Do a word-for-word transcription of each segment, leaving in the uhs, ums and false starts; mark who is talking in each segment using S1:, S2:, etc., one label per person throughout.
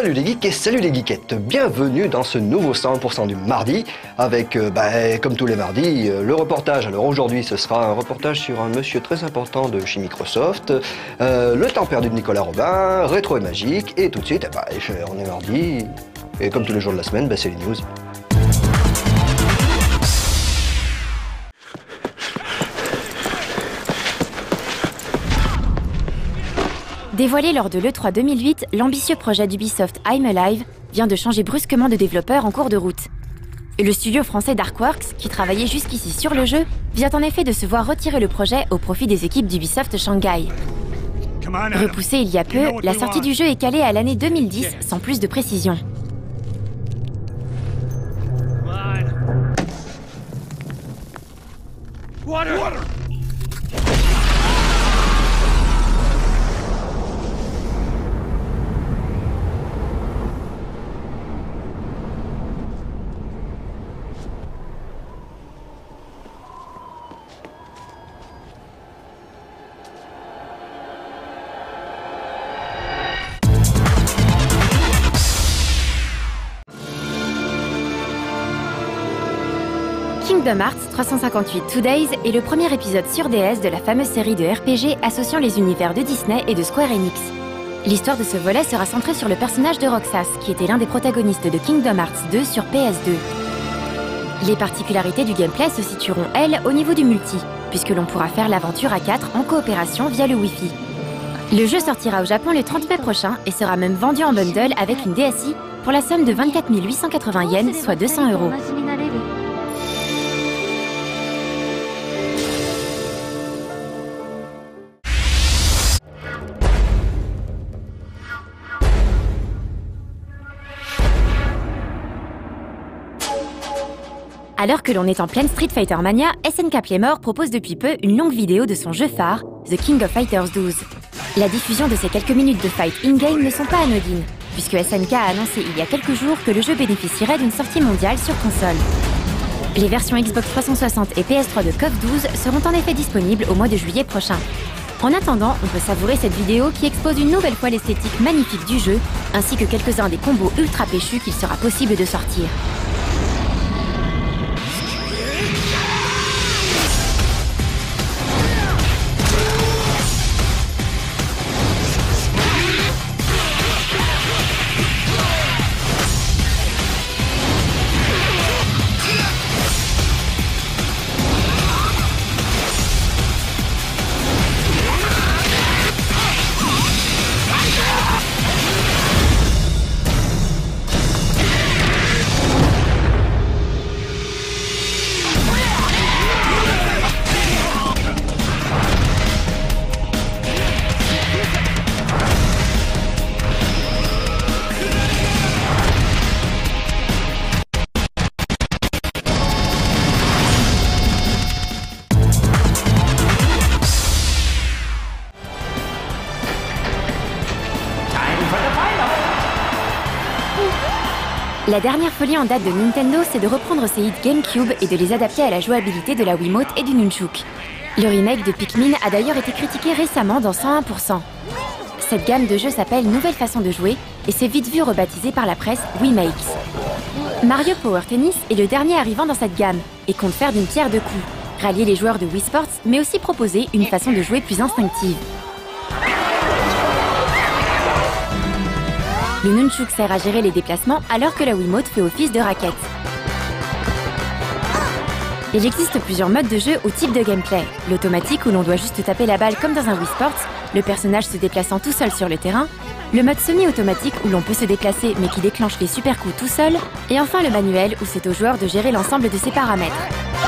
S1: Salut les geeks et salut les geekettes, bienvenue dans ce nouveau cent pour cent du mardi avec, euh, bah, comme tous les mardis, euh, le reportage. Alors aujourd'hui ce sera un reportage sur un monsieur très important de chez Microsoft, euh, le temps perdu de Nicolas Robin, rétro et magique, et tout de suite, eh bah, on est mardi, et comme tous les jours de la semaine, bah, c'est les news.
S2: Dévoilé lors de l'E trois deux mille huit, l'ambitieux projet d'Ubisoft I'm Alive vient de changer brusquement de développeur en cours de route. Le studio français Darkworks, qui travaillait jusqu'ici sur le jeu, vient en effet de se voir retirer le projet au profit des équipes d'Ubisoft Shanghai. Repoussé il y a peu, la sortie du jeu est calée à l'année deux mille dix, sans plus de précision. Kingdom Hearts trois cent cinquante-huit Two Days est le premier épisode sur D S de la fameuse série de R P G associant les univers de Disney et de Square Enix. L'histoire de ce volet sera centrée sur le personnage de Roxas, qui était l'un des protagonistes de Kingdom Hearts deux sur P S deux. Les particularités du gameplay se situeront, elles, au niveau du multi, puisque l'on pourra faire l'aventure à quatre en coopération via le Wi-Fi. Le jeu sortira au Japon le trente mai prochain et sera même vendu en bundle avec une D S I pour la somme de vingt-quatre mille huit cent quatre-vingts yens, soit deux cents euros. Alors que l'on est en pleine Street Fighter Mania, S N K Playmore propose depuis peu une longue vidéo de son jeu phare, The King of Fighters douze. La diffusion de ces quelques minutes de fight in-game ne sont pas anodines, puisque S N K a annoncé il y a quelques jours que le jeu bénéficierait d'une sortie mondiale sur console. Les versions Xbox trois cent soixante et P S trois de C O F douze seront en effet disponibles au mois de juillet prochain. En attendant, on peut savourer cette vidéo qui expose une nouvelle fois l'esthétique magnifique du jeu, ainsi que quelques-uns des combos ultra péchus qu'il sera possible de sortir. La dernière folie en date de Nintendo, c'est de reprendre ses hits GameCube et de les adapter à la jouabilité de la Wiimote et du Nunchuk. Le remake de Pikmin a d'ailleurs été critiqué récemment dans cent un pour cent. Cette gamme de jeux s'appelle Nouvelle façon de jouer et s'est vite vue rebaptisée par la presse Wiimakes. Mario Power Tennis est le dernier arrivant dans cette gamme et compte faire d'une pierre deux coups, rallier les joueurs de Wii Sports mais aussi proposer une façon de jouer plus instinctive. Le Nunchuk sert à gérer les déplacements alors que la Wiimote fait office de raquette. Il existe plusieurs modes de jeu ou types de gameplay. L'automatique où l'on doit juste taper la balle comme dans un Wii Sports, le personnage se déplaçant tout seul sur le terrain, le mode semi-automatique où l'on peut se déplacer mais qui déclenche les super coups tout seul, et enfin le manuel où c'est au joueur de gérer l'ensemble de ses paramètres.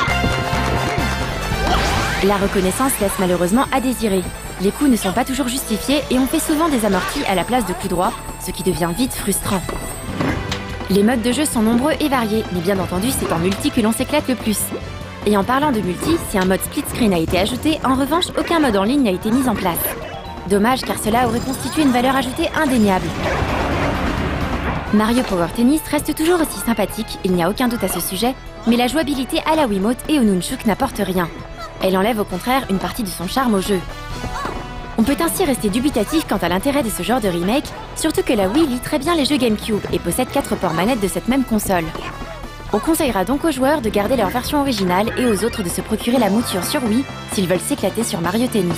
S2: La reconnaissance laisse malheureusement à désirer. Les coups ne sont pas toujours justifiés et on fait souvent des amortis à la place de coups droits, ce qui devient vite frustrant. Les modes de jeu sont nombreux et variés, mais bien entendu c'est en multi que l'on s'éclate le plus. Et en parlant de multi, si un mode split screen a été ajouté, en revanche aucun mode en ligne n'a été mis en place. Dommage car cela aurait constitué une valeur ajoutée indéniable. Mario Power Tennis reste toujours aussi sympathique, il n'y a aucun doute à ce sujet, mais la jouabilité à la Wiimote et au Nunchuk n'apporte rien. Elle enlève au contraire une partie de son charme au jeu. On peut ainsi rester dubitatif quant à l'intérêt de ce genre de remake, surtout que la Wii lit très bien les jeux GameCube et possède quatre ports manettes de cette même console. On conseillera donc aux joueurs de garder leur version originale et aux autres de se procurer la mouture sur Wii s'ils veulent s'éclater sur Mario Tennis.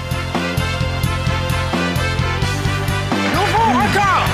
S3: Nouveau record!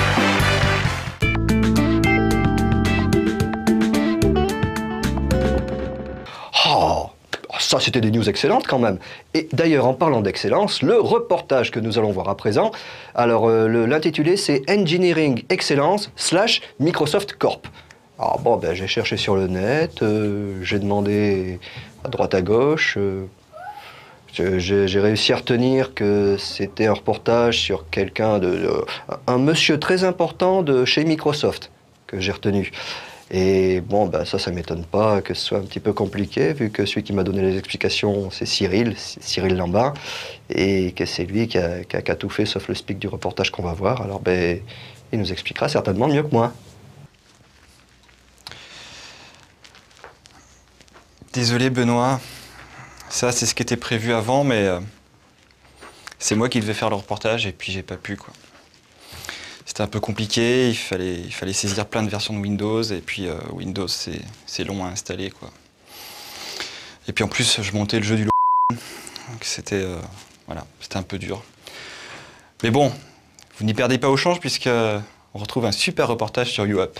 S1: Oh, ça c'était des news excellentes quand même. Et d'ailleurs, en parlant d'excellence, le reportage que nous allons voir à présent, alors euh, le- l'intitulé c'est Engineering Excellence slash Microsoft Corp. Alors bon, ben, j'ai cherché sur le net, euh, j'ai demandé à droite à gauche, euh, je- j'ai j'ai réussi à retenir que c'était un reportage sur quelqu'un de, de- un monsieur très important de chez Microsoft que j'ai retenu. Et bon, ben ça, ça m'étonne pas que ce soit un petit peu compliqué, vu que celui qui m'a donné les explications, c'est Cyril, Cyril Lambin, et que c'est lui qui a, qui a- qui a tout fait, sauf le speak du reportage qu'on va voir. Alors, ben, il nous expliquera certainement mieux que moi.
S4: Désolé Benoît, ça c'est ce qui était prévu avant, mais euh, c'est moi qui devais faire le reportage et puis j'ai pas pu quoi. C'était un peu compliqué, il fallait, il fallait saisir plein de versions de Windows et puis euh, Windows c'est c'est long à installer quoi. Et puis en plus je montais le jeu du lo... donc c'était euh, voilà, c'était un peu dur. Mais bon, vous n'y perdez pas au change puisque euh, on retrouve un super reportage sur YouUp.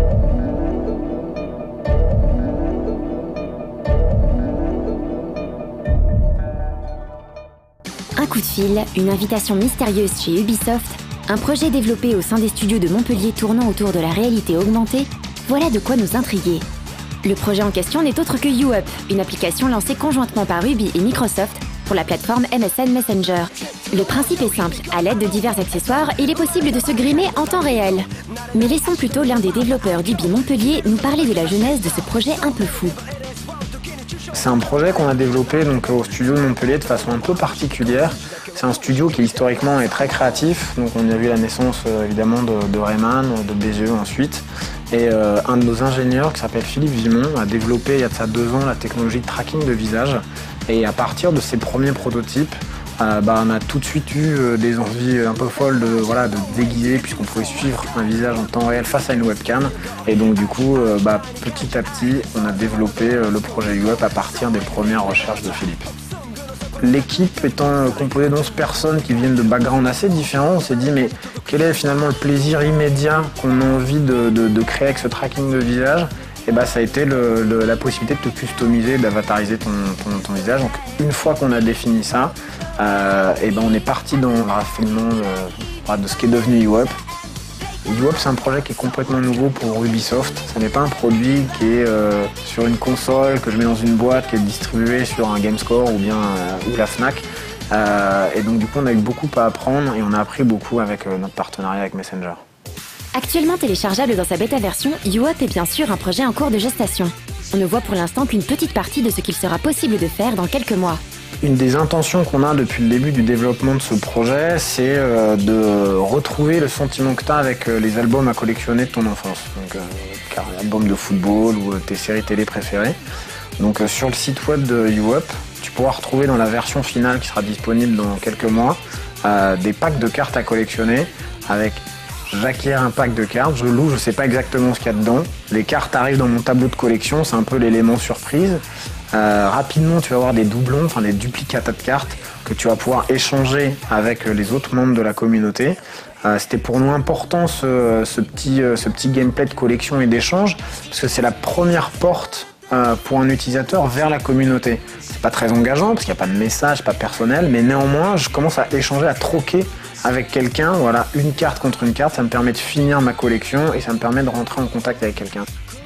S2: Un coup de fil, une invitation mystérieuse chez Ubisoft, un projet développé au sein des studios de Montpellier tournant autour de la réalité augmentée, voilà de quoi nous intriguer. Le projet en question n'est autre que YouUp, une application lancée conjointement par Ubi et Microsoft pour la plateforme M S N Messenger. Le principe est simple, à l'aide de divers accessoires, il est possible de se grimer en temps réel. Mais laissons plutôt l'un des développeurs d'Ubi Montpellier nous parler de la genèse de ce projet un peu fou.
S5: C'est un projet qu'on a développé donc, au studio de Montpellier de façon un peu particulière. C'est un studio qui historiquement est très créatif, donc on a vu la naissance euh, évidemment de, de Rayman, de B G E ensuite. Et euh, un de nos ingénieurs qui s'appelle Philippe Vimon a développé il y a de ça deux ans la technologie de tracking de visage. Et à partir de ses premiers prototypes, euh, bah, on a tout de suite eu euh, des envies un peu folles de, voilà, de déguiser puisqu'on pouvait suivre un visage en temps réel face à une webcam. Et donc du coup, euh, bah, petit à petit, on a développé euh, le projet YouUp à partir des premières recherches de Philippe. L'équipe étant composée d'onze personnes qui viennent de backgrounds assez différents, on s'est dit mais quel est finalement le plaisir immédiat qu'on a envie de, de, de créer avec ce tracking de visage? Et bah, ça a été le, le, la possibilité de te customiser, d'avatariser ton, ton, ton visage. Donc une fois qu'on a défini ça, euh, et ben on est parti dans le raffinement de, de ce qui est devenu YouUp. YouUp, c'est un projet qui est complètement nouveau pour Ubisoft. Ce n'est pas un produit qui est euh, sur une console, que je mets dans une boîte, qui est distribué sur un GameScore ou bien euh, ou la Fnac. Euh, et donc du coup, on a eu beaucoup à apprendre et on a appris beaucoup avec euh, notre partenariat avec Messenger.
S2: Actuellement téléchargeable dans sa bêta version, YouUp est bien sûr un projet en cours de gestation. On ne voit pour l'instant qu'une petite partie de ce qu'il sera possible de faire dans quelques mois.
S5: Une des intentions qu'on a depuis le début du développement de ce projet, c'est euh, de retrouver le sentiment que tu as avec euh, les albums à collectionner de ton enfance. Donc, euh, car albums de football ou euh, tes séries télé préférées. Donc, euh, sur le site web de YouUp, tu pourras retrouver dans la version finale qui sera disponible dans quelques mois, euh, des packs de cartes à collectionner avec j'acquiers un pack de cartes, je loue, je sais pas exactement ce qu'il y a dedans. Les cartes arrivent dans mon tableau de collection, c'est un peu l'élément surprise. Euh, rapidement, tu vas avoir des doublons, enfin des duplicata de cartes que tu vas pouvoir échanger avec les autres membres de la communauté. Euh, c'était pour nous important ce, ce, petit, ce petit gameplay de collection et d'échange parce que c'est la première porte euh, pour un utilisateur vers la communauté. C'est pas très engageant parce qu'il n'y a pas de message, pas personnel, mais néanmoins, je commence à échanger, à troquer avec quelqu'un, voilà, une carte contre une carte, ça me permet de finir ma collection et ça me permet de rentrer en contact avec quelqu'un.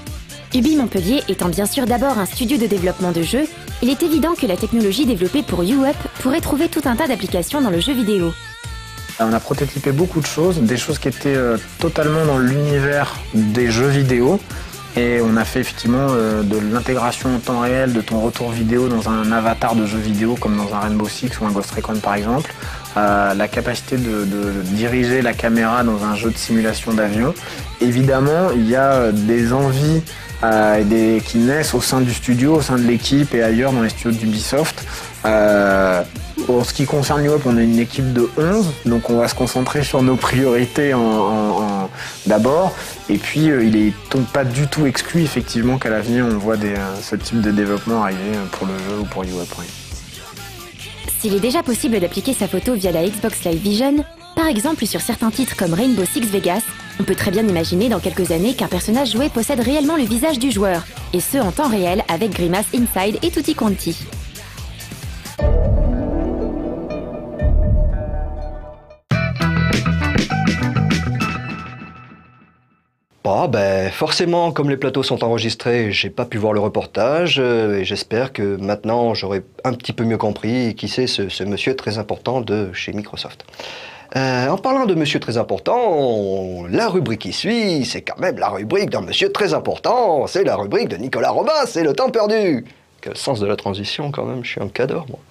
S2: Ubi Montpellier étant bien sûr d'abord un studio de développement de jeux, il est évident que la technologie développée pour YouUp pourrait trouver tout un tas d'applications dans le jeu vidéo.
S5: On a prototypé beaucoup de choses, des choses qui étaient euh, totalement dans l'univers des jeux vidéo. Et on a fait effectivement euh, de l'intégration en temps réel de ton retour vidéo dans un avatar de jeu vidéo comme dans un Rainbow Six ou un Ghost Recon par exemple. Euh, la capacité de, de diriger la caméra dans un jeu de simulation d'avion. Évidemment, il y a des envies euh, des, qui naissent au sein du studio, au sein de l'équipe et ailleurs dans les studios d'Ubisoft. Euh, En ce qui concerne New Hope, on a une équipe de onze, donc on va se concentrer sur nos priorités en, en, en, d'abord. Et puis, euh, il est donc pas du tout exclu effectivement qu'à l'avenir, on voit des, euh, ce type de développement arriver pour le jeu ou pour New Hope. Oui.
S2: S'il est déjà possible d'appliquer sa photo via la Xbox Live Vision, par exemple sur certains titres comme Rainbow Six Vegas, on peut très bien imaginer dans quelques années qu'un personnage joué possède réellement le visage du joueur, et ce en temps réel avec Grimace Inside et Tutti Quanti.
S1: Bah, ben, forcément, comme les plateaux sont enregistrés, j'ai pas pu voir le reportage, euh, et j'espère que maintenant j'aurai un petit peu mieux compris qui c'est ce, ce monsieur très important de chez Microsoft. Euh, en parlant de monsieur très important, on- la rubrique qui suit, c'est quand même la rubrique d'un monsieur très important, c'est la rubrique de Nicolas Robin, c'est le temps perdu. Quel sens de la transition quand même, je suis un cadre, moi.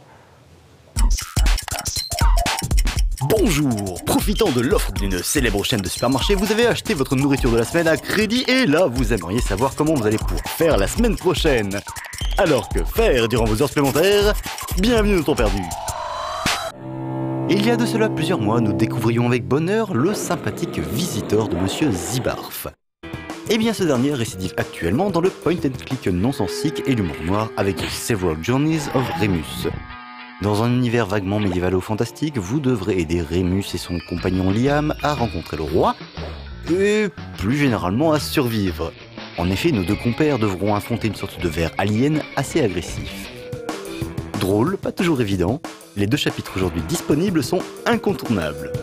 S3: Bonjour! Profitant de l'offre d'une célèbre chaîne de supermarchés, vous avez acheté votre nourriture de la semaine à crédit et là, vous aimeriez savoir comment vous allez pouvoir faire la semaine prochaine. Alors que faire durant vos heures supplémentaires? Bienvenue au temps perdu! Il y a de cela plusieurs mois, nous découvrions avec bonheur le sympathique visiteur de Monsieur Zibarf. Eh bien, ce dernier récidive actuellement dans le point and click nonsensique et l'humour noir avec Several Journeys of Remus. Dans un univers vaguement médiévalo-fantastique, vous devrez aider Remus et son compagnon Liam à rencontrer le roi, et plus généralement à survivre. En effet, nos deux compères devront affronter une sorte de ver alien assez agressif. Drôle, pas toujours évident, les deux chapitres aujourd'hui disponibles sont incontournables.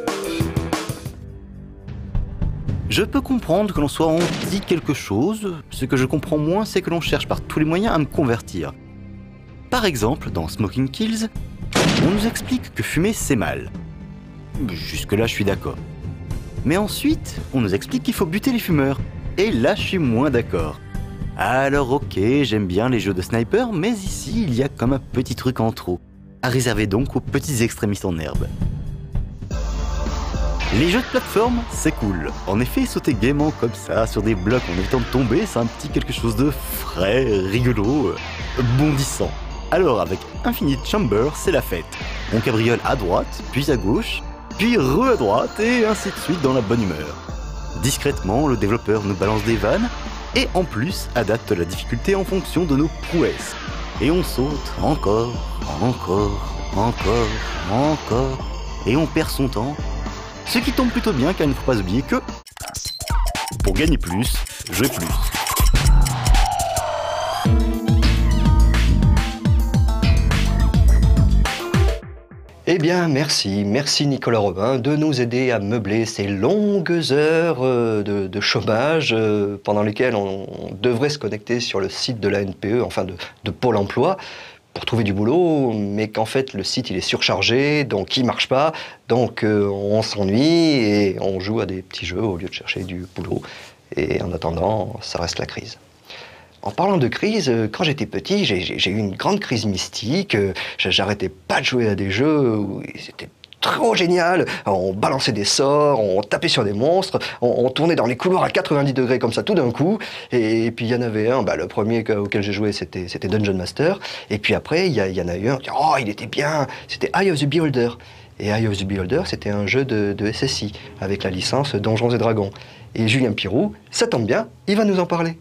S3: Je peux comprendre que l'on soit en dit quelque chose, ce que je comprends moins c'est que l'on cherche par tous les moyens à me convertir. Par exemple, dans Smoking Kills, on nous explique que fumer c'est mal. Jusque-là, je suis d'accord. Mais ensuite, on nous explique qu'il faut buter les fumeurs. Et là, je suis moins d'accord. Alors ok, j'aime bien les jeux de sniper, mais ici, il y a comme un petit truc en trop. À réserver donc aux petits extrémistes en herbe. Les jeux de plateforme, c'est cool. En effet, sauter gaiement comme ça sur des blocs en évitant de tomber, c'est un petit quelque chose de frais, rigolo, bondissant. Alors avec Infinite Chamber, c'est la fête. On cabriole à droite, puis à gauche, puis re à droite, et ainsi de suite dans la bonne humeur. Discrètement, le développeur nous balance des vannes, et en plus adapte la difficulté en fonction de nos prouesses. Et on saute encore, encore, encore, encore, et on perd son temps. Ce qui tombe plutôt bien car il ne faut pas oublier que, pour gagner plus, jouer plus.
S1: Eh bien, merci, merci Nicolas Robin de nous aider à meubler ces longues heures euh, de, de chômage euh, pendant lesquelles on, on devrait se connecter sur le site de la N P E, enfin de, de Pôle emploi, pour trouver du boulot, mais qu'en fait le site il est surchargé, donc il marche pas, donc euh, on s'ennuie et on joue à des petits jeux au lieu de chercher du boulot. Et en attendant, ça reste la crise. En parlant de crise, quand j'étais petit, j'ai, j'ai eu une grande crise mystique. J'arrêtais pas de jouer à des jeux où c'était trop génial. On balançait des sorts, on tapait sur des monstres, on, on tournait dans les couloirs à quatre-vingt-dix degrés comme ça tout d'un coup. Et, et puis il y en avait un, bah, le premier auquel j'ai joué, c'était, c'était Dungeon Master. Et puis après, il y, y en a eu un, oh, il était bien, c'était Eye of the Beholder. Et Eye of the Beholder, c'était un jeu de, de S S I avec la licence Donjons et Dragons. Et Julien Pirou, ça tombe bien, il va nous en parler.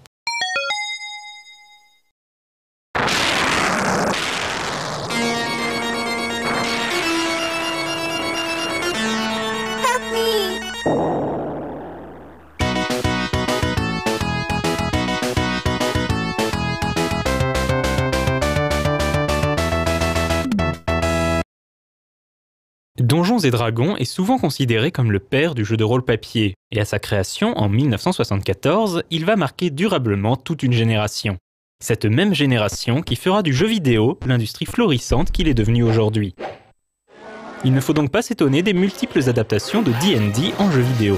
S6: Donjons et Dragons est souvent considéré comme le père du jeu de rôle papier, et à sa création en mille neuf cent soixante-quatorze, il va marquer durablement toute une génération. Cette même génération qui fera du jeu vidéo l'industrie florissante qu'il est devenu aujourd'hui. Il ne faut donc pas s'étonner des multiples adaptations de D and D en jeu vidéo.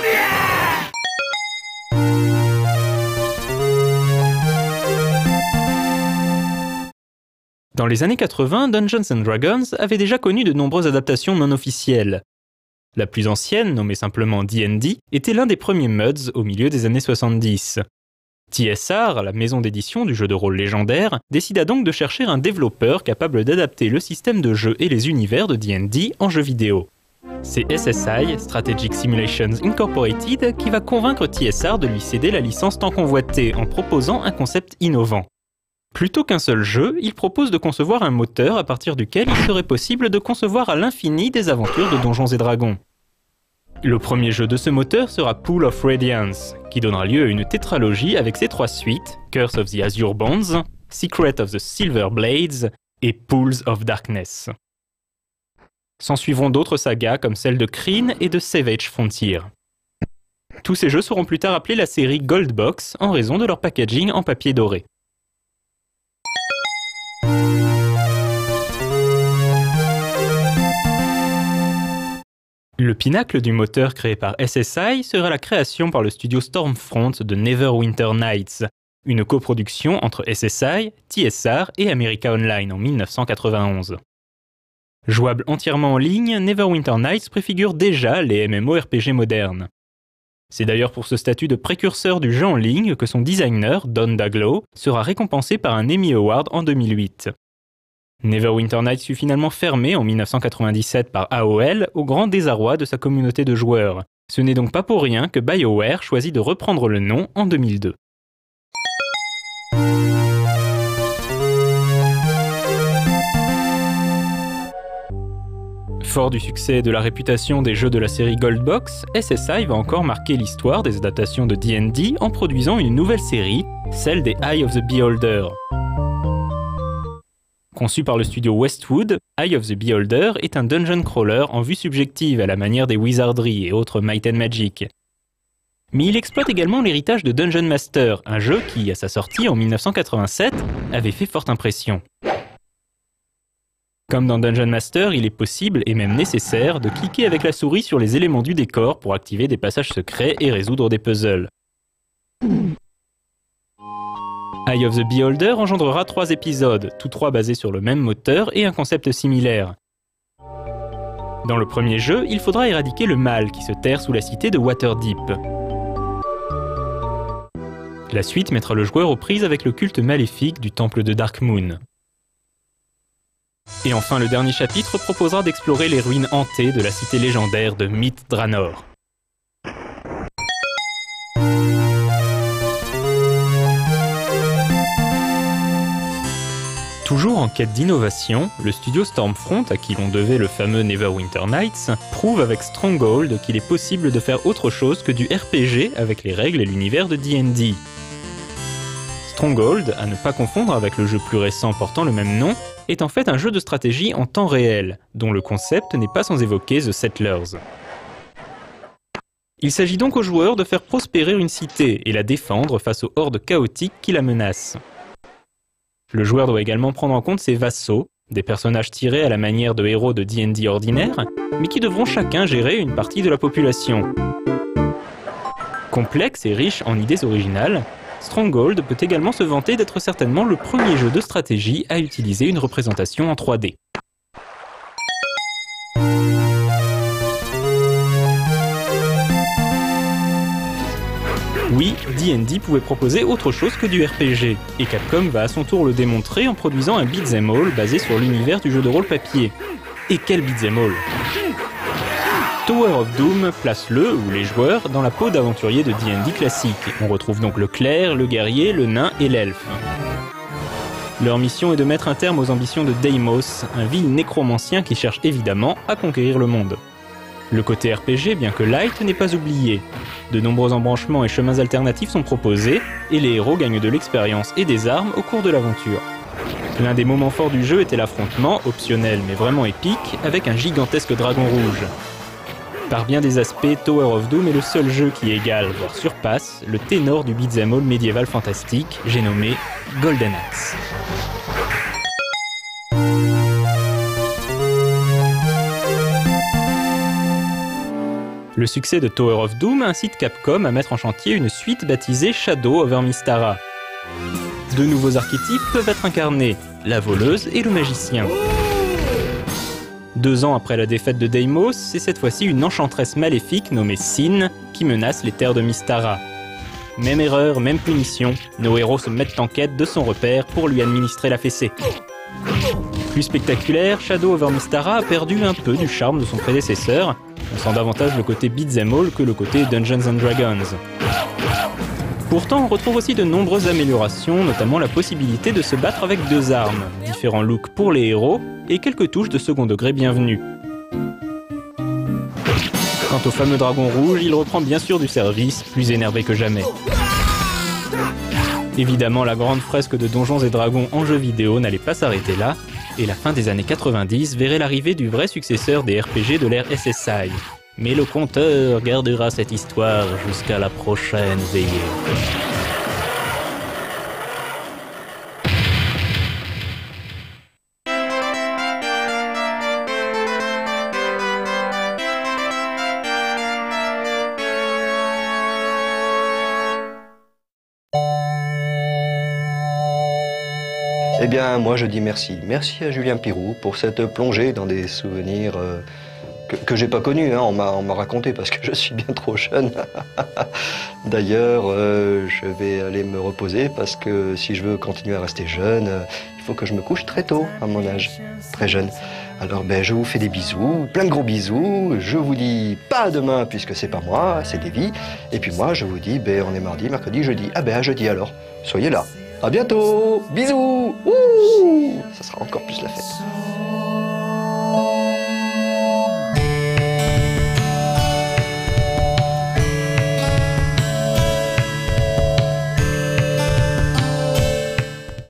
S6: Dans les années quatre-vingts, Dungeons and Dragons avait déjà connu de nombreuses adaptations non officielles. La plus ancienne, nommée simplement D and D, était l'un des premiers M U Ds au milieu des années soixante-dix. T S R, la maison d'édition du jeu de rôle légendaire, décida donc de chercher un développeur capable d'adapter le système de jeu et les univers de D and D en jeu vidéo. C'est S S I, Strategic Simulations Incorporated, qui va convaincre T S R de lui céder la licence tant convoitée en proposant un concept innovant. Plutôt qu'un seul jeu, il propose de concevoir un moteur à partir duquel il serait possible de concevoir à l'infini des aventures de Donjons et Dragons. Le premier jeu de ce moteur sera Pool of Radiance, qui donnera lieu à une tétralogie avec ses trois suites, Curse of the Azure Bonds, Secret of the Silver Blades et Pools of Darkness. S'en suivront d'autres sagas comme celle de Kryn et de Savage Frontier. Tous ces jeux seront plus tard appelés la série Goldbox en raison de leur packaging en papier doré. Le pinacle du moteur créé par S S I sera la création par le studio Stormfront de Neverwinter Nights, une coproduction entre S S I, T S R et America Online en mille neuf cent quatre-vingt-onze. Jouable entièrement en ligne, Neverwinter Nights préfigure déjà les MMORPG modernes. C'est d'ailleurs pour ce statut de précurseur du jeu en ligne que son designer, Don Daglow, sera récompensé par un Emmy Award en deux mille huit. Neverwinter Nights fut finalement fermé en mille neuf cent quatre-vingt-dix-sept par A O L au grand désarroi de sa communauté de joueurs. Ce n'est donc pas pour rien que BioWare choisit de reprendre le nom en deux mille deux. Fort du succès et de la réputation des jeux de la série Goldbox, S S I va encore marquer l'histoire des adaptations de D and D en produisant une nouvelle série, celle des Eye of the Beholder. Conçu par le studio Westwood, Eye of the Beholder est un dungeon crawler en vue subjective à la manière des Wizardry et autres Might and Magic. Mais il exploite également l'héritage de Dungeon Master, un jeu qui, à sa sortie en mille neuf cent quatre-vingt-sept, avait fait forte impression. Comme dans Dungeon Master, il est possible, et même nécessaire, de cliquer avec la souris sur les éléments du décor pour activer des passages secrets et résoudre des puzzles. Eye of the Beholder engendrera trois épisodes, tous trois basés sur le même moteur et un concept similaire. Dans le premier jeu, il faudra éradiquer le mal qui se terre sous la cité de Waterdeep. La suite mettra le joueur aux prises avec le culte maléfique du temple de Darkmoon. Et enfin, le dernier chapitre proposera d'explorer les ruines hantées de la cité légendaire de Myth Drannor. Toujours en quête d'innovation, le studio Stormfront, à qui l'on devait le fameux Neverwinter Nights, prouve avec Stronghold qu'il est possible de faire autre chose que du R P G avec les règles et l'univers de D and D. Stronghold, à ne pas confondre avec le jeu plus récent portant le même nom, est en fait un jeu de stratégie en temps réel, dont le concept n'est pas sans évoquer The Settlers. Il s'agit donc aux joueurs de faire prospérer une cité et la défendre face aux hordes chaotiques qui la menacent. Le joueur doit également prendre en compte ses vassaux, des personnages tirés à la manière de héros de D and D ordinaire, mais qui devront chacun gérer une partie de la population. Complexe et riche en idées originales, Stronghold peut également se vanter d'être certainement le premier jeu de stratégie à utiliser une représentation en trois D. Oui, D and D pouvait proposer autre chose que du R P G, et Capcom va à son tour le démontrer en produisant un beat'em all basé sur l'univers du jeu de rôle papier. Et quel beat'em all! Tower of Doom place le, ou les joueurs, dans la peau d'aventuriers de D and D classique. On retrouve donc le clerc, le guerrier, le nain et l'elfe. Leur mission est de mettre un terme aux ambitions de Deimos, un vil nécromancien qui cherche évidemment à conquérir le monde. Le côté R P G, bien que light, n'est pas oublié. De nombreux embranchements et chemins alternatifs sont proposés, et les héros gagnent de l'expérience et des armes au cours de l'aventure. L'un des moments forts du jeu était l'affrontement, optionnel mais vraiment épique, avec un gigantesque dragon rouge. Par bien des aspects, Tower of Doom est le seul jeu qui égale, voire surpasse, le ténor du beat'em all médiéval fantastique, j'ai nommé Golden Axe. Le succès de Tower of Doom incite Capcom à mettre en chantier une suite baptisée Shadow over Mystara. Deux nouveaux archétypes peuvent être incarnés, la voleuse et le magicien. Deux ans après la défaite de Deimos, c'est cette fois-ci une enchanteresse maléfique nommée Sin qui menace les terres de Mystara. Même erreur, même punition, nos héros se mettent en quête de son repère pour lui administrer la fessée. Plus spectaculaire, Shadow over Mystara a perdu un peu du charme de son prédécesseur. On sent davantage le côté beat'em all que le côté Dungeons and Dragons. Pourtant, on retrouve aussi de nombreuses améliorations, notamment la possibilité de se battre avec deux armes, différents looks pour les héros et quelques touches de second degré bienvenues. Quant au fameux dragon rouge, il reprend bien sûr du service, plus énervé que jamais. Évidemment, la grande fresque de Donjons et Dragons en jeu vidéo n'allait pas s'arrêter là, et la fin des années quatre-vingt-dix verrait l'arrivée du vrai successeur des R P G de l'ère S S I. Mais le conteur gardera cette histoire jusqu'à la prochaine veillée.
S1: Eh bien, moi je dis merci. Merci à Julien Pirou pour cette plongée dans des souvenirs euh, que, que j'ai pas connus. Hein. On m'a raconté parce que je suis bien trop jeune. D'ailleurs, euh, je vais aller me reposer parce que si je veux continuer à rester jeune, euh, il faut que je me couche très tôt à mon âge, très jeune. Alors ben, je vous fais des bisous, plein de gros bisous. Je vous dis pas à demain puisque c'est pas moi, c'est Davy. Et puis moi je vous dis, ben, on est mardi, mercredi, jeudi. Ah ben à jeudi alors, soyez là. À bientôt, bisous. Ouh.